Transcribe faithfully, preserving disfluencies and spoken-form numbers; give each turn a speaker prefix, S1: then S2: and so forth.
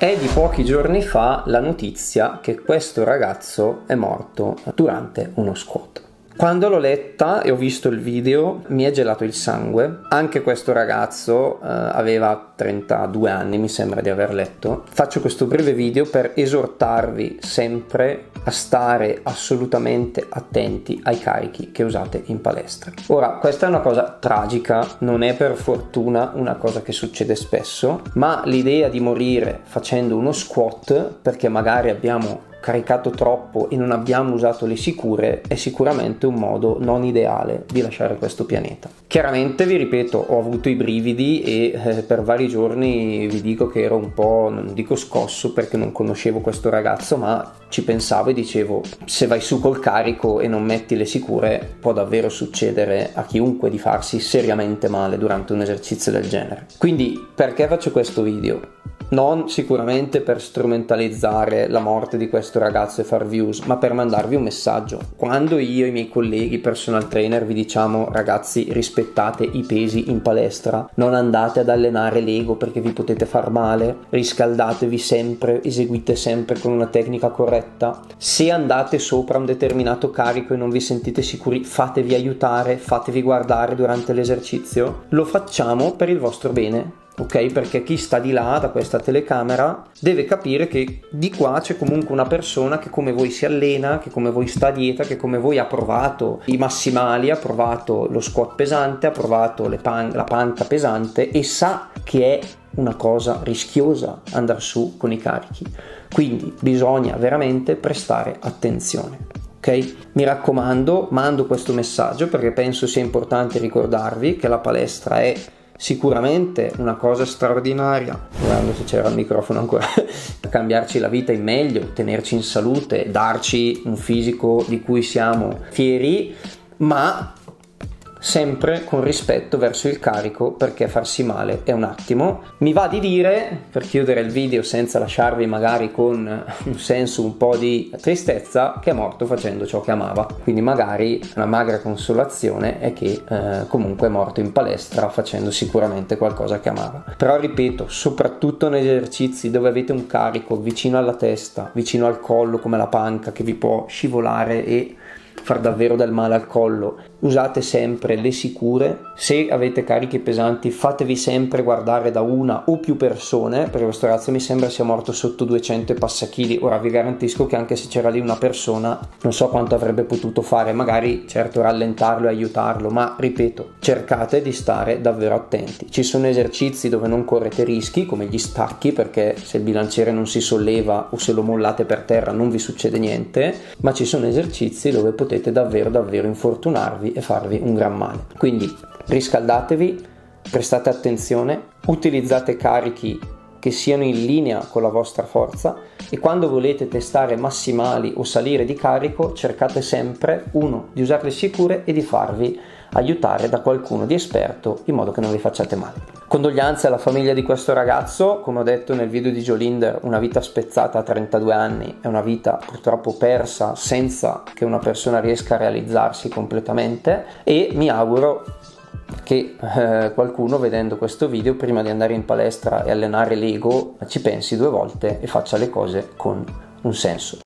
S1: È di pochi giorni fa la notizia che questo ragazzo è morto durante uno squat. Quando l'ho letta e ho visto il video mi è gelato il sangue. Anche questo ragazzo eh, aveva trentadue anni, mi sembra di aver letto. Faccio questo breve video per esortarvi sempre a stare assolutamente attenti ai carichi che usate in palestra. Ora, questa è una cosa tragica, non è per fortuna una cosa che succede spesso, ma l'idea di morire facendo uno squat perché magari abbiamo caricato troppo e non abbiamo usato le sicure è sicuramente un modo non ideale di lasciare questo pianeta. Chiaramente, vi ripeto, ho avuto i brividi e eh, per vari giorni vi dico che ero un po', non dico scosso perché non conoscevo questo ragazzo, ma ci pensavo e dicevo: se vai su col carico e non metti le sicure può davvero succedere a chiunque di farsi seriamente male durante un esercizio del genere. Quindi perché faccio questo video? Non sicuramente per strumentalizzare la morte di questo ragazzo e far views, ma per mandarvi un messaggio. Quando io e i miei colleghi personal trainer vi diciamo: ragazzi, rispettate i pesi in palestra, non andate ad allenare l'ego perché vi potete far male, riscaldatevi sempre, eseguite sempre con una tecnica corretta, se andate sopra un determinato carico e non vi sentite sicuri, fatevi aiutare, fatevi guardare durante l'esercizio. Lo facciamo per il vostro bene, ok? Perché chi sta di là da questa telecamera deve capire che di qua c'è comunque una persona che come voi si allena, che come voi sta a dieta, che come voi ha provato i massimali, ha provato lo squat pesante, ha provato le pan- la panca pesante e sa che è una cosa rischiosa andare su con i carichi. Quindi bisogna veramente prestare attenzione. Ok? Mi raccomando, mando questo messaggio perché penso sia importante ricordarvi che la palestra è sicuramente una cosa straordinaria, guardando se c'era il microfono ancora, cambiarci la vita in meglio, tenerci in salute, darci un fisico di cui siamo fieri, ma sempre con rispetto verso il carico, perché farsi male è un attimo. Mi va di dire, per chiudere il video senza lasciarvi magari con un senso un po' di tristezza, che è morto facendo ciò che amava. Quindi magari una magra consolazione è che eh, comunque è morto in palestra facendo sicuramente qualcosa che amava. Però ripeto, soprattutto negli esercizi dove avete un carico vicino alla testa, vicino al collo come la panca, che vi può scivolare e far davvero del male al collo, usate sempre le sicure. Se avete carichi pesanti fatevi sempre guardare da una o più persone, perché questo ragazzo mi sembra sia morto sotto duecento e passa chili. Ora vi garantisco che anche se c'era lì una persona non so quanto avrebbe potuto fare, magari certo rallentarlo e aiutarlo, ma ripeto, cercate di stare davvero attenti. Ci sono esercizi dove non correte rischi come gli stacchi, perché se il bilanciere non si solleva o se lo mollate per terra non vi succede niente, ma ci sono esercizi dove potete davvero davvero infortunarvi e farvi un gran male. Quindi riscaldatevi, prestate attenzione, utilizzate carichi che siano in linea con la vostra forza e quando volete testare massimali o salire di carico cercate sempre, uno, di usare le sicure e di farvi aiutare da qualcuno di esperto in modo che non vi facciate male. Condoglianze alla famiglia di questo ragazzo. Come ho detto nel video di Jolinder, una vita spezzata a trentadue anni è una vita purtroppo persa senza che una persona riesca a realizzarsi completamente, e mi auguro che eh, qualcuno vedendo questo video prima di andare in palestra e allenare l'ego ci pensi due volte e faccia le cose con un senso.